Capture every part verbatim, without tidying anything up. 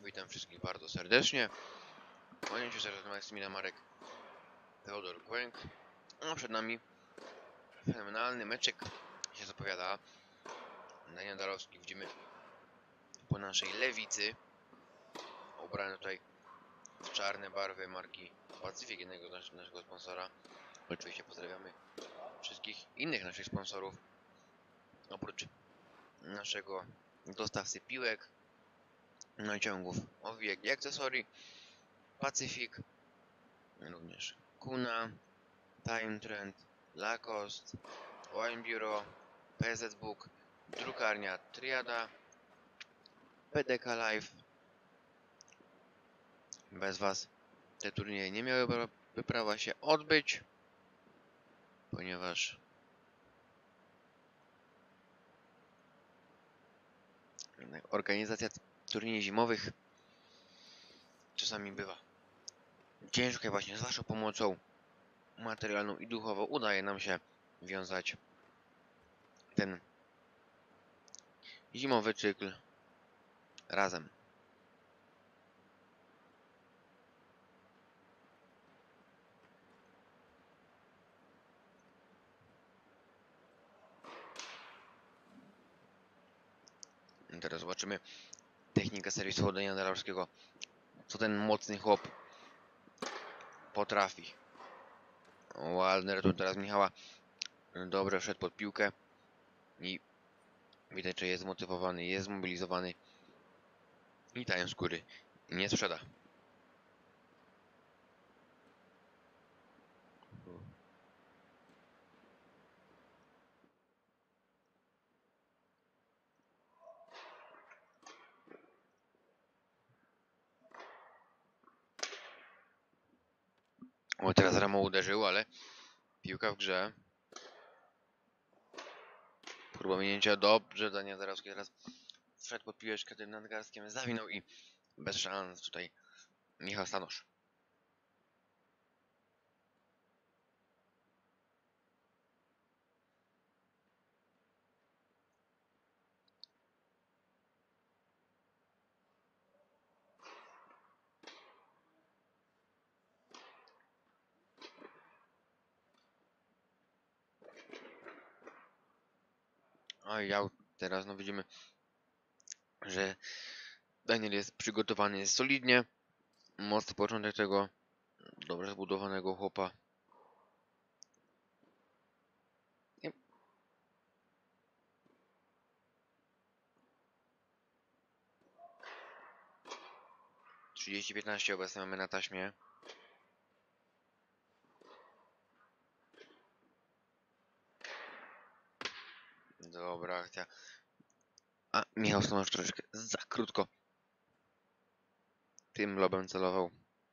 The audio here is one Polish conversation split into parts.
Witam wszystkich bardzo serdecznie. Kłaniam się zaraz Maksymilian Marek, Teodor Kłęk. No, przed nami fenomenalny meczek się zapowiada. Daniel Darowski, widzimy po naszej lewicy, ubrany tutaj w czarne barwy marki Pacyfik, jednego z naszego sponsora. Oczywiście pozdrawiamy wszystkich innych naszych sponsorów, oprócz naszego dostawcy piłek, naciągów, owijek i akcesorii. Pacyfik, również Kuna, Time Trend, Lacoste, Wine Bureau, P Z Book, drukarnia Triada, P D K Live. Bez Was te turnieje nie miałyby prawa się odbyć, ponieważ organizacja turniejów zimowych czasami bywa ciężka i właśnie z Waszą pomocą materialną i duchową udaje nam się wiązać ten zimowy cykl razem. I teraz zobaczymy technikę serwisu Daniela Darowskiego, co ten mocny chłop potrafi. Waldner tu teraz Michała dobrze wszedł pod piłkę i widać, że jest zmotywowany, jest zmobilizowany i tajem skóry nie sprzeda. O, teraz Ramo uderzył, ale piłka w grze. Próba minięcia dobrze. Daniel Darowski teraz wszedł pod piłeczkę tym nadgarstkiem, zawinął i bez szans tutaj Michał Stanosz. A ja teraz no widzimy, że Daniel jest przygotowany, jest solidnie. Mocny początek tego dobrze zbudowanego chłopa. I... trzydzieści piętnaście obecnie mamy na taśmie. Dobra akcja. A Michał Stanosz troszeczkę za krótko tym lobem celował.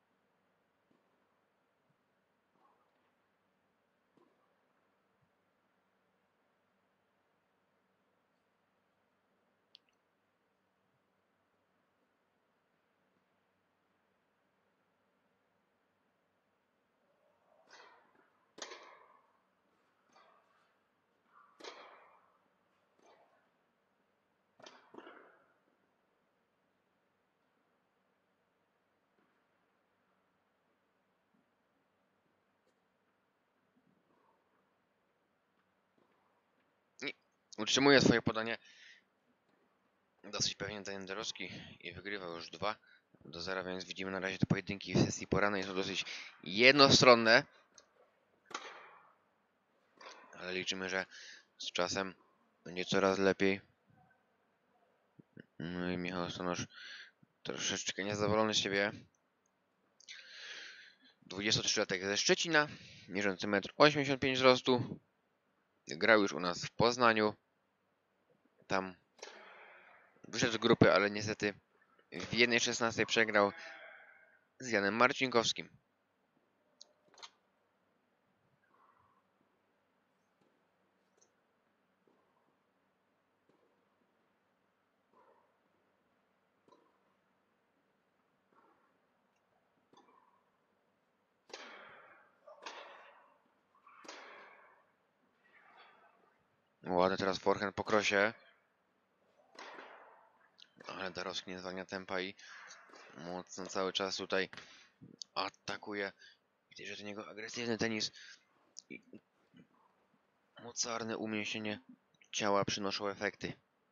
I utrzymuje swoje podanie dosyć pewnie Daniel Darowski i wygrywa już dwa do zera, więc widzimy na razie te pojedynki w sesji porannej są dosyć jednostronne. Ale liczymy, że z czasem będzie coraz lepiej. No i Michał Stanosz troszeczkę niezadowolony z siebie. dwudziestotrzylatek ze Szczecina, mierzący metr osiemdziesiąt pięć wzrostu. Grał już u nas w Poznaniu. Tam wyszedł z grupy, ale niestety w jednej szesnastej przegrał z Janem Marcinkowskim. Ładny teraz forehand po krosie. Ale Darowski nie zwalnia tempa i Mocno cały czas tutaj atakuje. Widać, że to niego agresywny tenis i mocarne umieśnienie ciała przynoszą efekty.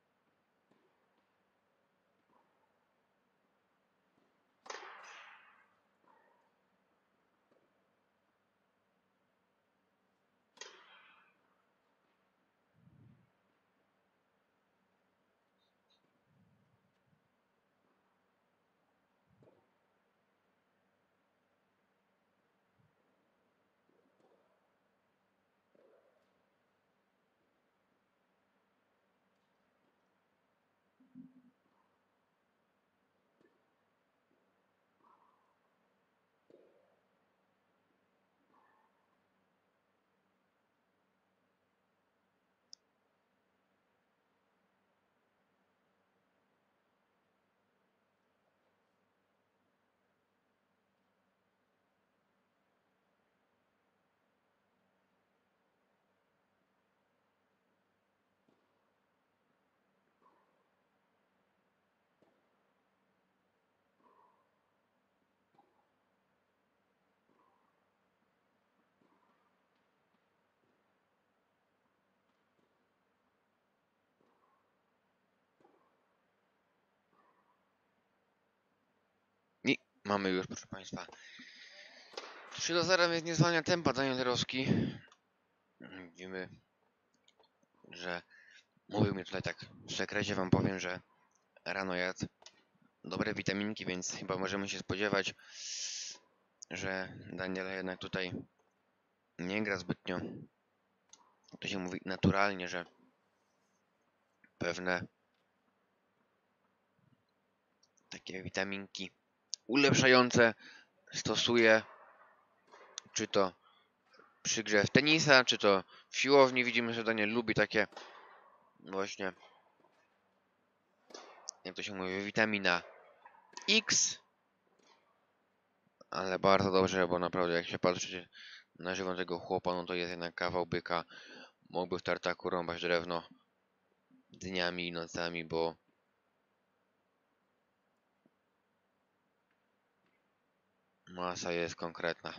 I mamy już, proszę Państwa, trzy do zera, więc nie zwalnia tempa Daniel Rossi. Widzimy, że mówił mi tutaj tak w sekrecie, wam powiem, że rano jadł dobre witaminki, więc chyba możemy się spodziewać, że Daniel jednak tutaj nie gra zbytnio, to się mówi naturalnie, że pewne takie witaminki ulepszające stosuje, czy to przy grze w tenisa, czy to w siłowni. Widzimy, że Daniel lubi takie właśnie, jak to się mówi, witamina X, ale bardzo dobrze, bo naprawdę jak się patrzy na żywo tego chłopa, no to jest jednak kawał byka. Mógłby w tartaku rąbać drewno dniami i nocami, bo masa jest konkretna.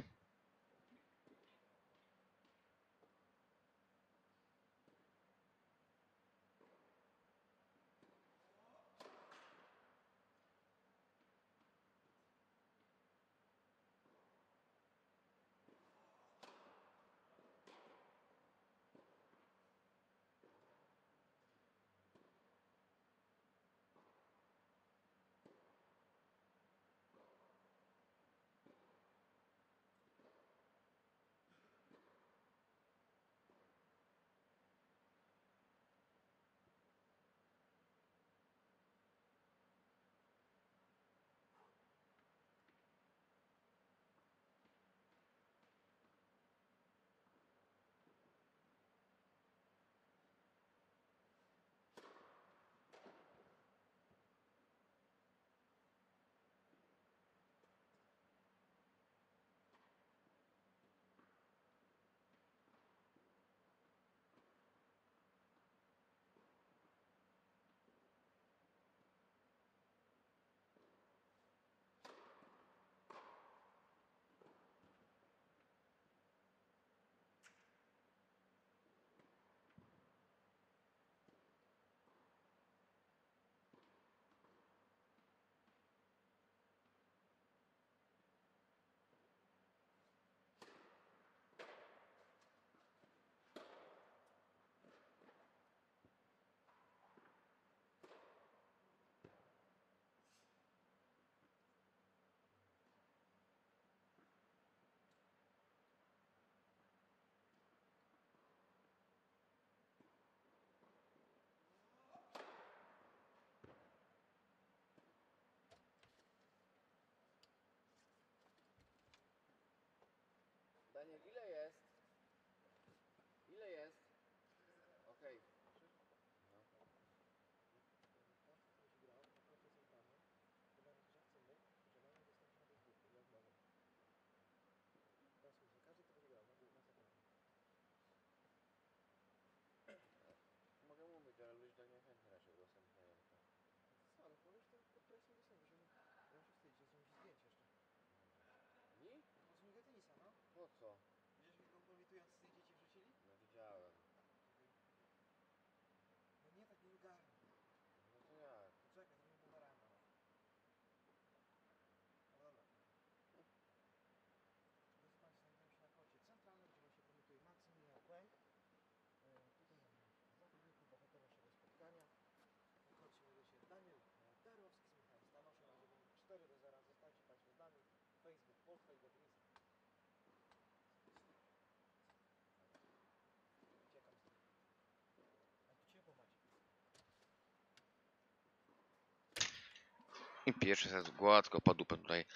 I pierwszy set gładko padł tutaj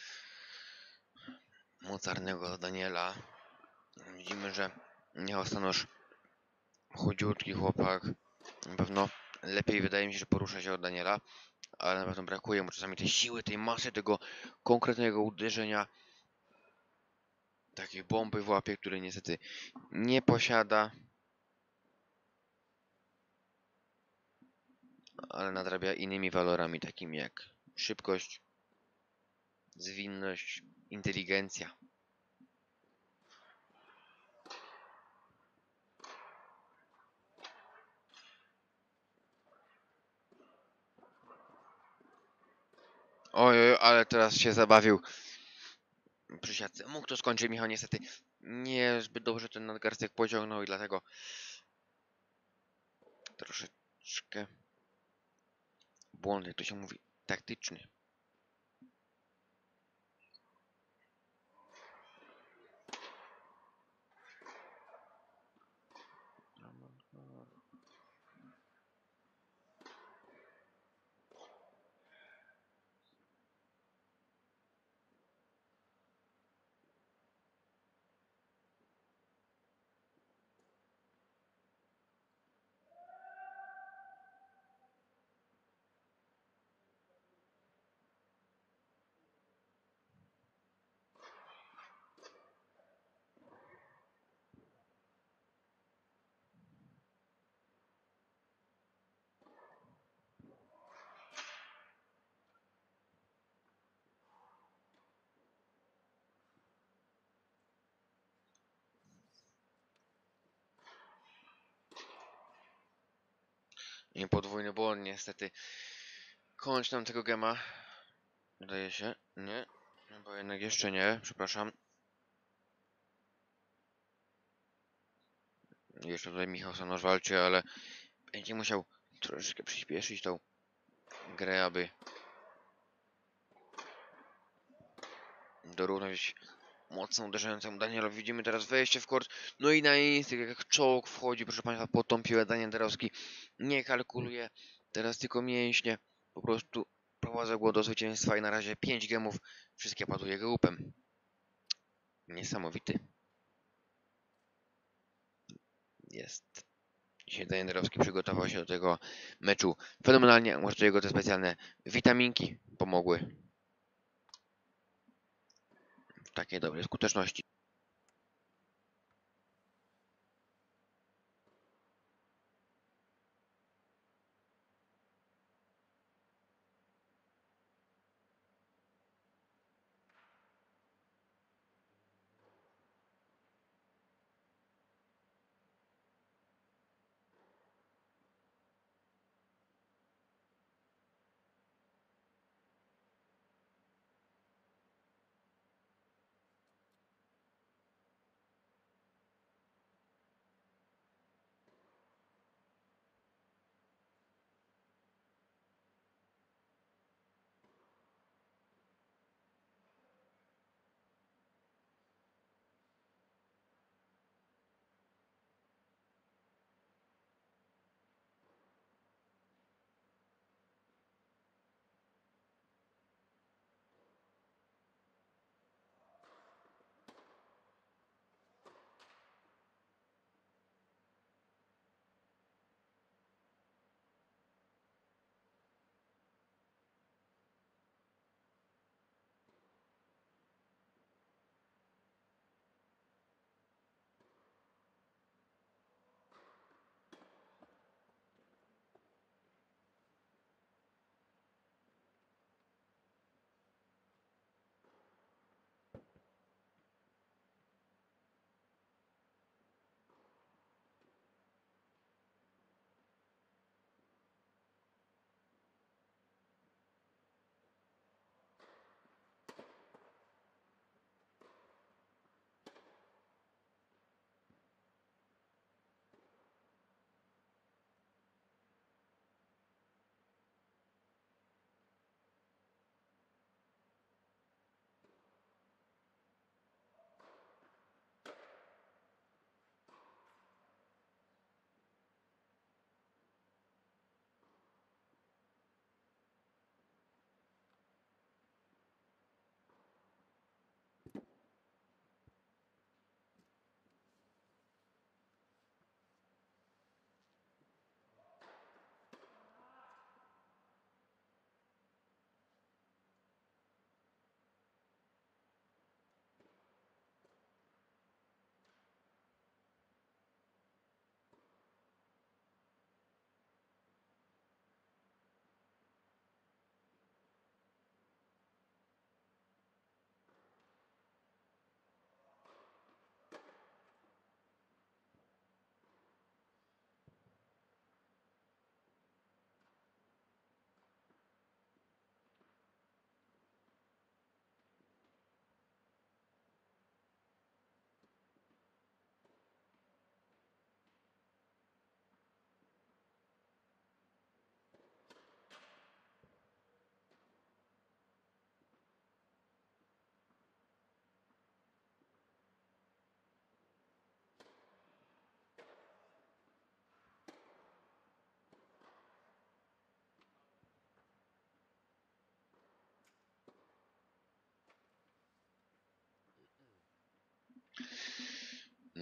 mocarnego Daniela. Widzimy, że Michał Stanosz chudziutki chłopak. Na pewno lepiej wydaje mi się, że porusza się od Daniela, ale na pewno brakuje mu czasami tej siły, tej masy, tego konkretnego uderzenia. Takiej bomby w łapie, której niestety nie posiada. Ale nadrabia innymi walorami, takimi jak szybkość, zwinność, inteligencja. Oj, oj, ale teraz się zabawił przy siatce. Mógł to skończyć, Michał niestety nie zbyt dobrze ten nadgarstek pociągnął i dlatego troszeczkę błąd, jak to się mówi, taktyczny. I podwójny błąd niestety. Kończ nam tego gema. Wydaje się. Nie. Bo jednak jeszcze nie. Przepraszam. Jeszcze tutaj Michał Stanosz walczy, ale będzie musiał troszeczkę przyspieszyć tą grę, aby dorównać mocno uderzającemu Danielowi. Widzimy teraz wejście w kort. No i na instynkt, jak czołg wchodzi, proszę Państwa, pod tą piłę. Daniel Darowski nie kalkuluje. Teraz tylko mięśnie. Po prostu prowadzą go do zwycięstwa i na razie pięć gemów. Wszystkie padły jego łupem. Niesamowity jest. Dzisiaj Daniel Darowski przygotował się do tego meczu fenomenalnie. Może to jego te specjalne witaminki pomogły w takiej dobrej skuteczności.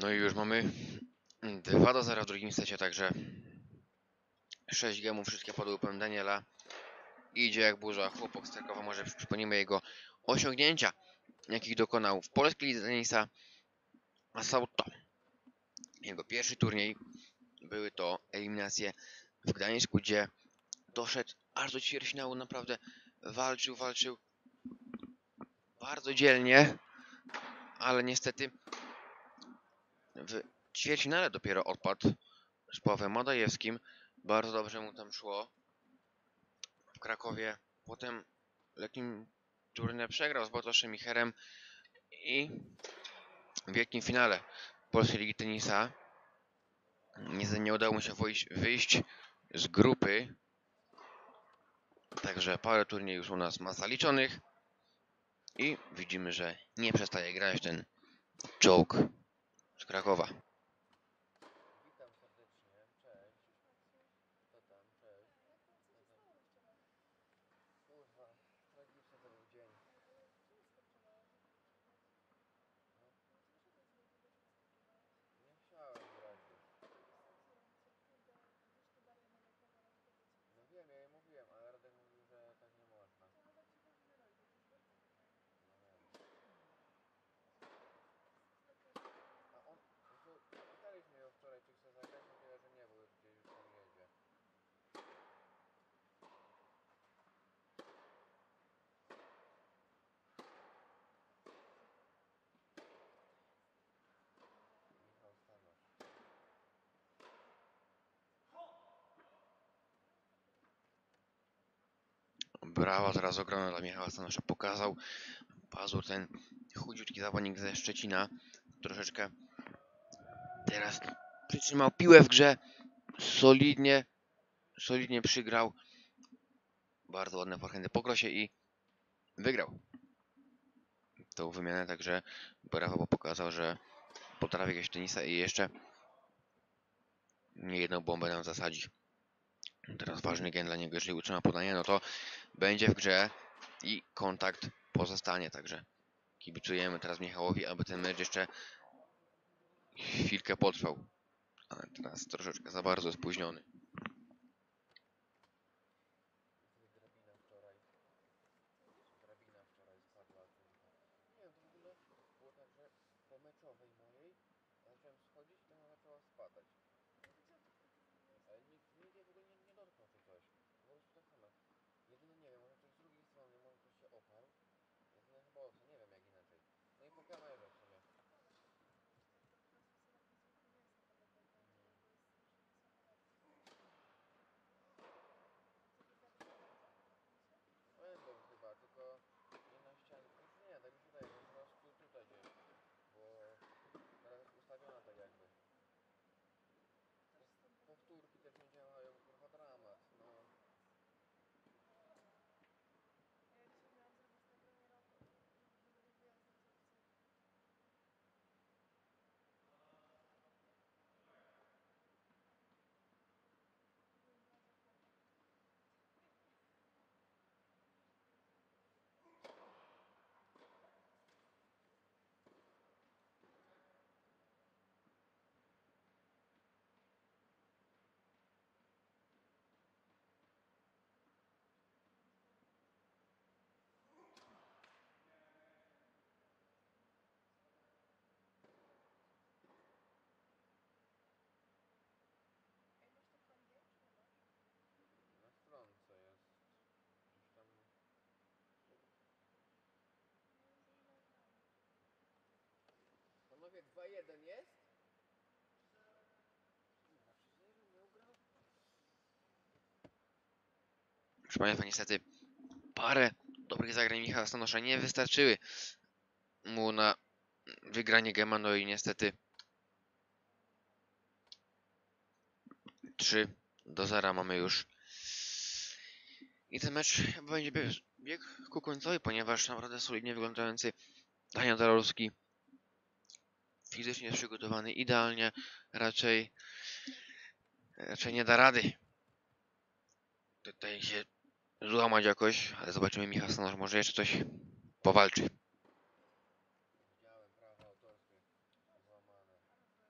No i już mamy dwa do zera w drugim secie, także sześć gemów, wszystkie padły pełen Daniela. Idzie jak burza, chłopak z Krakowa, może przypomnimy jego osiągnięcia, jakich dokonał w polskiej lidze tenisa. A są to jego pierwszy turniej, były to eliminacje w Gdańsku, gdzie doszedł aż do ćwierćfinału, naprawdę walczył, walczył bardzo dzielnie, ale niestety w ćwierćfinale dopiero odpadł z Pawłem Madajewskim. Bardzo dobrze mu tam szło w Krakowie. Potem letnim turnie przegrał z Bartoszem Micherem i w wielkim finale Polskiej Ligi Tenisa niestety nie udało mu się wyjść, wyjść z grupy. Także parę turniejów już u nas ma zaliczonych i widzimy, że nie przestaje grać ten czołg z Krakowa. Witam serdecznie, cześć. Co tam, cześć. Kurwa, tragiczny to był dzień. Nie chciałem grać już. No wiem, ja jej mówiłem, ale Radek mówił, że tak nie można. No wiem. A on, to pytaliśmy ją wczoraj, czy chce zagrać, mówiła, że nie, bo już gdzieś już tam jedzie. Michał Stanosz. Brawa teraz ogromna dla Michała Stanosza. Pokazał pazur, ten chudziutki zawodnik ze Szczecina. Troszeczkę teraz przytrzymał piłę w grze. Solidnie, solidnie przygrał. Bardzo ładne forehandy po krosie i wygrał tą wymianę. Także brawo, bo pokazał, że potrafi grać w tenisa i jeszcze nie jedną bombę nam zasadzi. Teraz ważny gen dla niego, jeżeli utrzyma podanie, no to będzie w grze i kontakt pozostanie. Także kibicujemy teraz Michałowi, aby ten mecz jeszcze chwilkę potrwał. Ale teraz troszeczkę za bardzo spóźniony. Drabina wczoraj. Drabina wczoraj spadła, kurwa. Nie wiem, to w ogóle było tak, że po meczowej mojej zacząłem schodzić i to ona zaczęła spadać. Ale nikt, nikt jej w ogóle nie, nie dotknął czy coś. Po prostu tak samo. Jedyne nie wiem, może ktoś z drugiej strony, może ktoś się oparł. Jedyne chyba o to, nie wiem jak inaczej. No i po kamerze w sumie. Będą chyba, tylko nie na ścianie. Znaczy nie, tak mi się wydaje, że po prostu tutaj gdzieś. Bo teraz jest ustawiona tak jakby. Powtórki też nie działają, kurwa dramat, no. Na stronce jest. Gdzieś tam. Panowie, dwa jeden jest? Kurwa, czy zero nie ugrał? Proszę Państwa, niestety parę dobrych zagrań Michała Stanosza nie wystarczyły mu na wygranie gema, no i niestety trzy do zera mamy już. I ten mecz chyba będzie biegł ku końcowi, ponieważ naprawdę solidnie wyglądający Daniel Darowski, fizycznie jest przygotowany idealnie, raczej raczej nie da rady tutaj się złamać jakoś, ale zobaczymy, Michał Stanosz może jeszcze coś powalczy. Widziałem prawa autorskie złamane.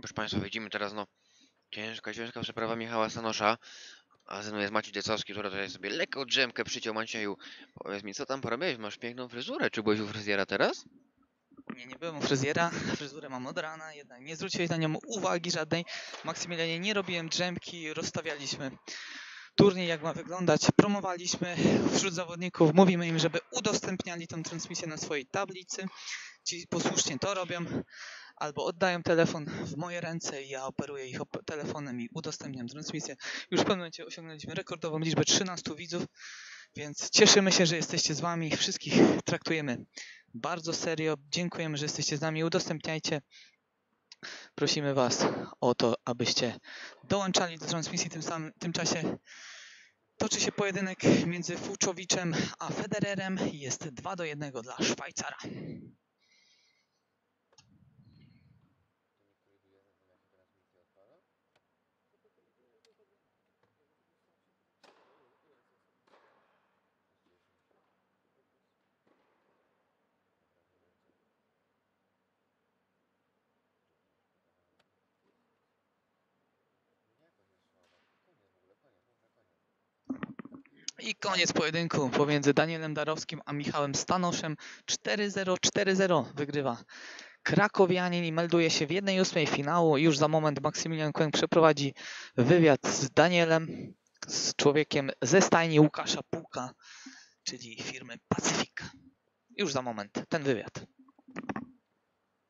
Proszę Państwa, widzimy teraz, no, ciężka, ciężka przeprawa Michała Stanosza, a ze mną jest Maciej Decowski, który tutaj sobie lekką drzemkę przyciął. Macieju, powiedz mi, co tam porobiłeś? Masz piękną fryzurę. Czy byłeś u fryzjera teraz? Nie, nie byłem u fryzjera. Fryzurę mam od rana, jednak nie zwróciłeś na nią uwagi żadnej. Maksymilianie, nie robiłem drzemki, rozstawialiśmy turniej, jak ma wyglądać. Promowaliśmy wśród zawodników, mówimy im, żeby udostępniali tę transmisję na swojej tablicy. Ci posłusznie to robią, albo oddają telefon w moje ręce i ja operuję ich op- telefonem i udostępniam transmisję. Już w pewnym momencie osiągnęliśmy rekordową liczbę trzynastu widzów, więc cieszymy się, że jesteście z wami. Wszystkich traktujemy bardzo serio. Dziękujemy, że jesteście z nami. Udostępniajcie. Prosimy was o to, abyście dołączali do transmisji. Tym samym tym czasie toczy się pojedynek między Fuczowiczem a Federerem. Jest dwa do jednego dla Szwajcara. I koniec pojedynku pomiędzy Danielem Darowskim a Michałem Stanoszem. cztery zero, cztery zero wygrywa krakowianin i melduje się w jednej ósmej finału. Już za moment Maksymilian Kłęk przeprowadzi wywiad z Danielem, z człowiekiem ze stajni Łukasza Pułka, czyli firmy Pacyfik. Już za moment ten wywiad.